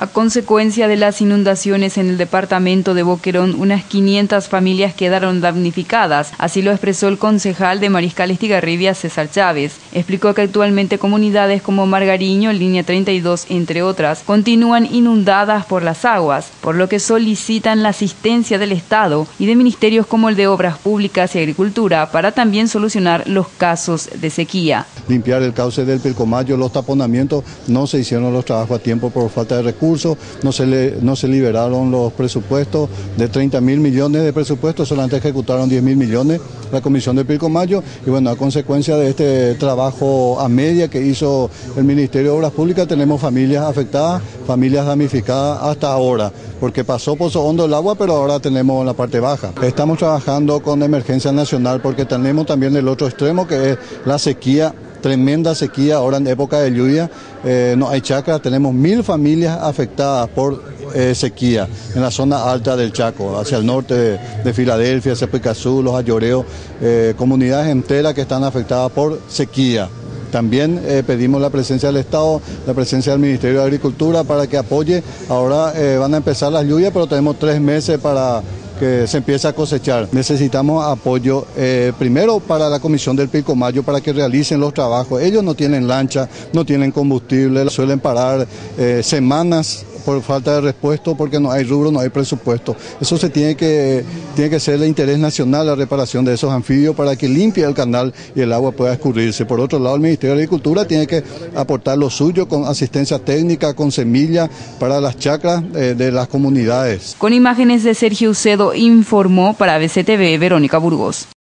A consecuencia de las inundaciones en el departamento de Boquerón, unas 500 familias quedaron damnificadas. Así lo expresó el concejal de Mariscal Estigarribia, César Chávez. Explicó que actualmente comunidades como Margariño, Línea 32, entre otras, continúan inundadas por las aguas, por lo que solicitan la asistencia del Estado y de ministerios como el de Obras Públicas y Agricultura para también solucionar los casos de sequía. Limpiar el cauce del Pilcomayo, los taponamientos, no se hicieron los trabajos a tiempo por falta de recursos, no se liberaron los presupuestos de 30.000 millones de presupuestos, solamente ejecutaron 10.000 millones la Comisión de Pilcomayo y bueno, a consecuencia de este trabajo a media que hizo el Ministerio de Obras Públicas, tenemos familias afectadas, familias damnificadas hasta ahora, porque pasó Pozo Hondo el agua, pero ahora tenemos la parte baja. Estamos trabajando con emergencia nacional porque tenemos también el otro extremo que es la sequía. Tremenda sequía ahora en época de lluvia, no hay chacras, tenemos 1.000 familias afectadas por sequía en la zona alta del Chaco, hacia el norte de Filadelfia, hacia Picazú, Los Ayoreos, comunidades enteras que están afectadas por sequía. También pedimos la presencia del Estado, la presencia del Ministerio de Agricultura para que apoye. Ahora van a empezar las lluvias, pero tenemos 3 meses para que se empiece a cosechar. Necesitamos apoyo primero para la Comisión del Pilcomayo para que realicen los trabajos. Ellos no tienen lancha, no tienen combustible, suelen parar semanas por falta de repuesto porque no hay rubro, no hay presupuesto. Eso tiene que ser de interés nacional la reparación de esos anfibios para que limpie el canal y el agua pueda escurrirse. Por otro lado, el Ministerio de Agricultura tiene que aportar lo suyo con asistencia técnica, con semillas para las chacras de las comunidades. Con imágenes de Sergio Ucedo informó para BCTV Verónica Burgos.